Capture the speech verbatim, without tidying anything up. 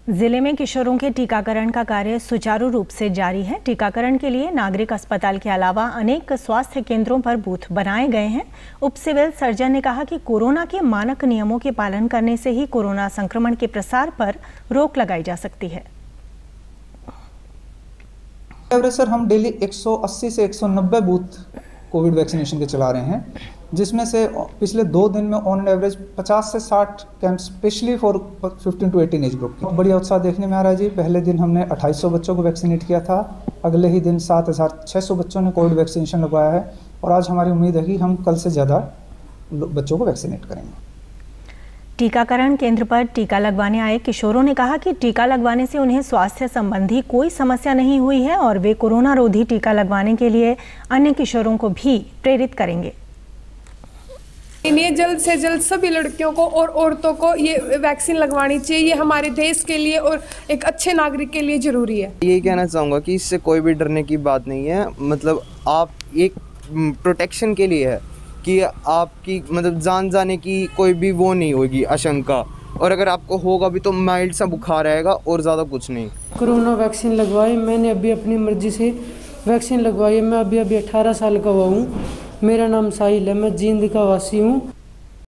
जिले में किशोरों के टीकाकरण का कार्य सुचारू रूप से जारी है। टीकाकरण के लिए नागरिक अस्पताल के अलावा अनेक स्वास्थ्य केंद्रों पर बूथ बनाए गए हैं। उप सिविल सर्जन ने कहा कि कोरोना के मानक नियमों के पालन करने से ही कोरोना संक्रमण के प्रसार पर रोक लगाई जा सकती है। एवरेज सर हम डेली एक सौ अस्सी से एक सौ नब्बे बूथ कोविड वैक्सीनेशन के चला रहे हैं, जिसमें से पिछले दो दिन में ऑन एवरेज पचास से साठ camp specially for fifteen to eighteen age group की बढ़िया उत्साह देखने में आ रहा है जी। पहले दिन हमने अट्ठाईस सौ बच्चों को वैक्सीनेट किया था, अगले ही दिन सात हज़ार छः सौ बच्चों ने कोविड वैक्सीनेशन लगवाया है और आज हमारी उम्मीद है कि हम कल से ज़्यादा बच्चों को वैक्सीनेट करेंगे। टीकाकरण केंद्र पर टीका लगवाने आए किशोरों ने कहा कि टीका लगवाने से उन्हें स्वास्थ्य संबंधी कोई समस्या नहीं हुई है और वे कोरोना रोधी टीका लगवाने के लिए अन्य किशोरों को भी प्रेरित करेंगे। ये जल्द से जल्द सभी लड़कियों को और औरतों को ये वैक्सीन लगवानी चाहिए। ये हमारे देश के लिए और एक अच्छे नागरिक के लिए ज़रूरी है। यही कहना चाहूँगा कि इससे कोई भी डरने की बात नहीं है। मतलब आप एक प्रोटेक्शन के लिए है कि आपकी मतलब जान जाने की कोई भी वो नहीं होगी आशंका, और अगर आपको होगा भी तो माइल्ड सा बुखार आएगा और ज़्यादा कुछ नहीं। कोरोना वैक्सीन लगवाई मैंने, अभी अपनी मर्जी से वैक्सीन लगवाई है। मैं अभी अभी अठारह साल का हुआ हूँ। मेरा नाम साहिल है, मैं जींद का वासी हूँ।